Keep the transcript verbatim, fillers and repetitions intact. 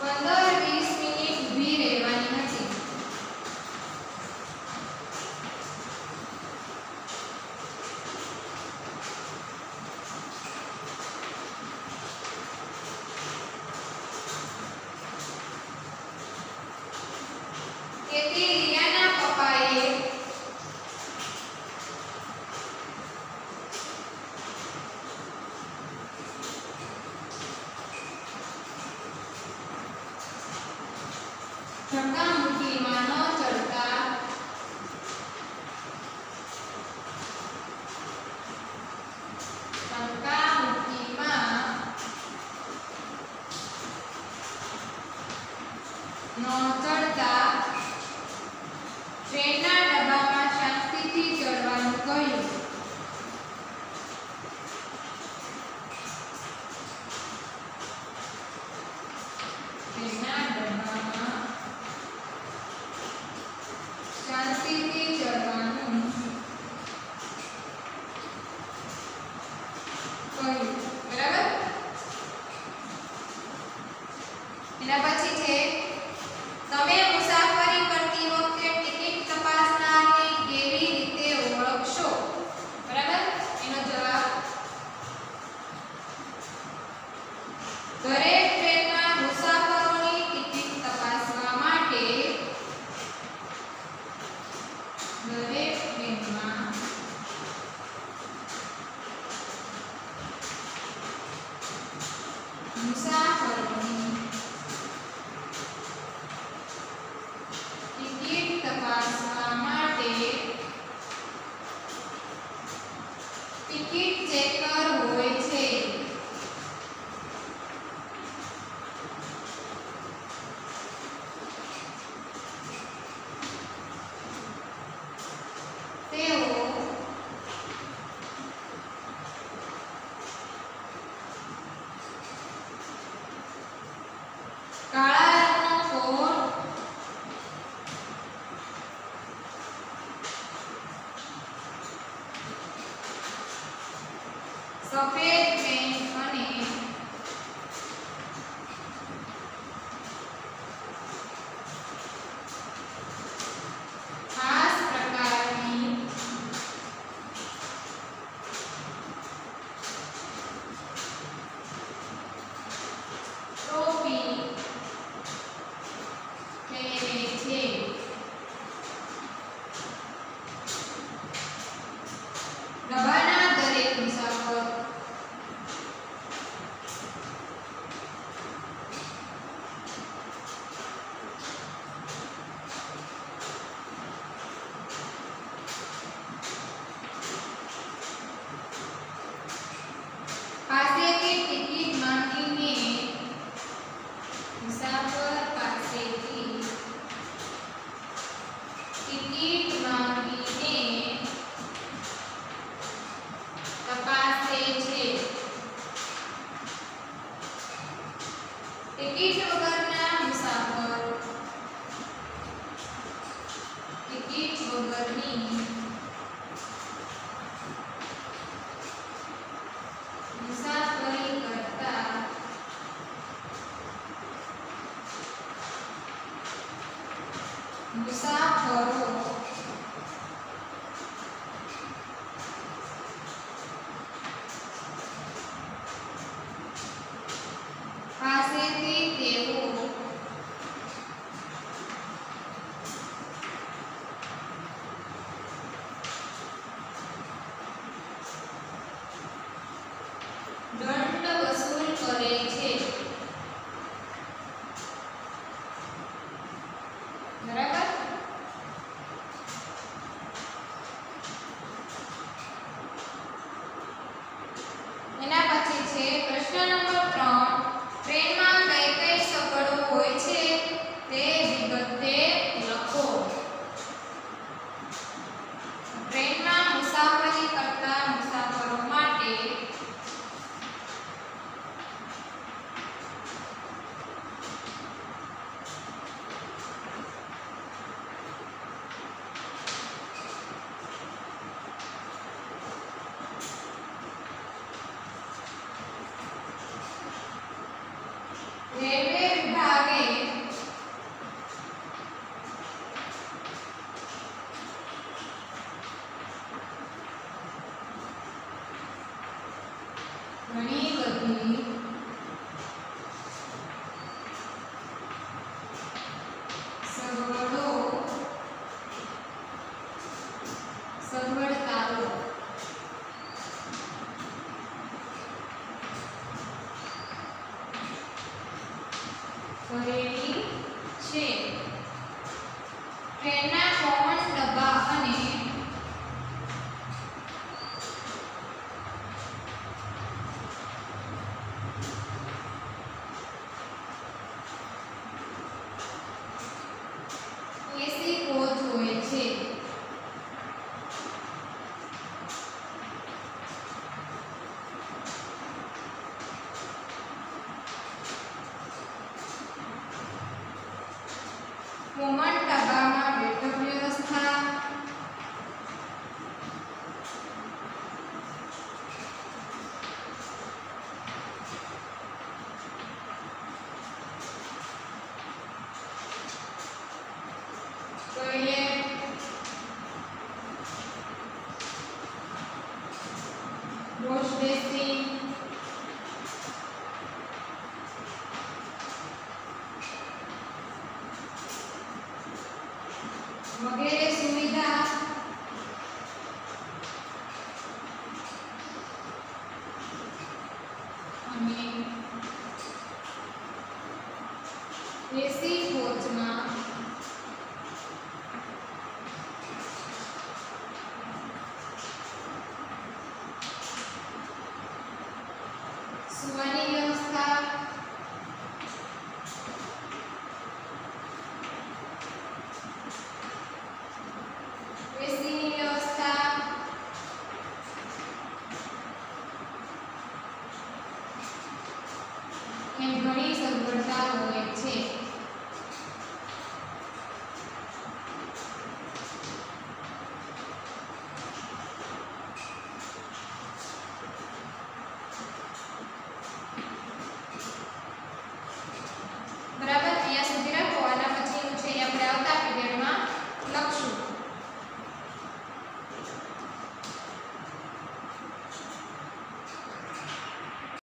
પંદર વીસ મિનિટ ઊભી રહેવાની હતી. તેથી રિયાના પપ્પાએ ધક્કામુક્કીમાં ન ચડતા ધક્કામુક્કીમાં ન ચડતા ટ્રેનના ડબ્બામાં શાંતિથી ચડવાનું કહ્યું. ટ્રેનના ડબ્બામાં શાંતિથી ચડવાનું કહ્યું. બરાબર. એના પછી છે તમે મુસાફરી કરતી વખતે ટિકિટ તપાસનારને કેવી રીતે ઓળખશો? બરાબર. એનો જવાબ દરેક ટ્રેનમાં મુસાફરોની ટિકિટ તપાસવા માટે દરેક ટ્રેનમાં મુસાફરોની ટિકિટ તપાસવા માટે ટિકિટ ચેકર હોય છે. તેઓ કાળા રંગનો કોટ, સફેદ પેન્ટ અને ખાસ પ્રકારની ટોપી પહેરે છે. ડબ્બાના દરેક મુસાફર પાસેથી ટિકિટ માંગીને મુસાફર પાસેથી ટિકિટ માંગીને તપાસે છે. ટિકિટ વગરના મુસાફર ટિકિટ વગરની મુસાફરી કરતા મુસાફરો પાસેથી તેઓ દંડ વસૂલ કરે છે. બરાબર. કરેલી છે. ટ્રેનના કોમન ડબ્બા અને એસી કોચ હોય છે. કોમન ડબ્બામાં બેઠક વ્યવસ્થા, ટોયલેટ, વોશ બેસિન, વગેરે સુવિધા અને એસી કોચમાં સુવાની વ્યવસ્થા, એસીની વ્યવસ્થા, એમ ઘણી સગવડતા હોય છે.